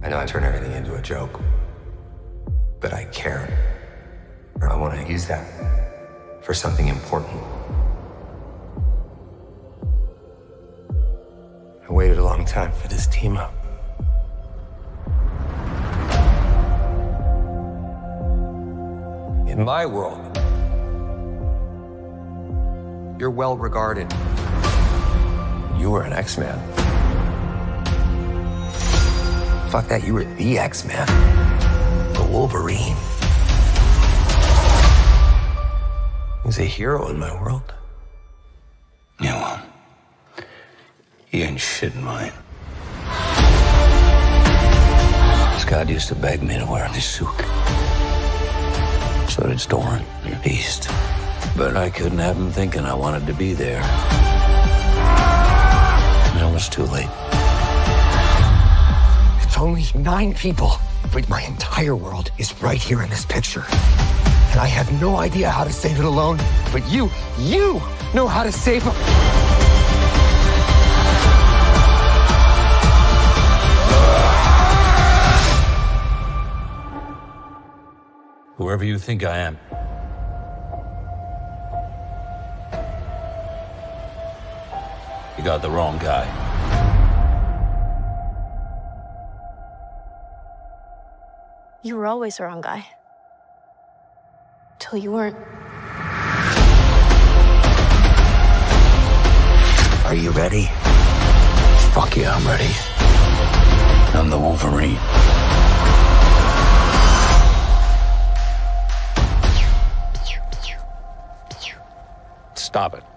I know I turn everything into a joke, but I care. I want to use that for something important. I waited a long time for this team up. In my world, you're well regarded. You were an X-Man. Fuck that, you were the X-Man. The Wolverine. He's a hero in my world. Yeah, well, he ain't shit in mine. Scott used to beg me to wear this suit. So did Doran, your beast. But I couldn't have him thinking I wanted to be there. And it was too late. It's only 9 people, but my entire world is right here in this picture. And I have no idea how to save it alone, but you know how to save them. Whoever you think I am, you got the wrong guy. You were always the wrong guy. Till you weren't. Are you ready? Fuck yeah, I'm ready. I'm the Wolverine. Stop it.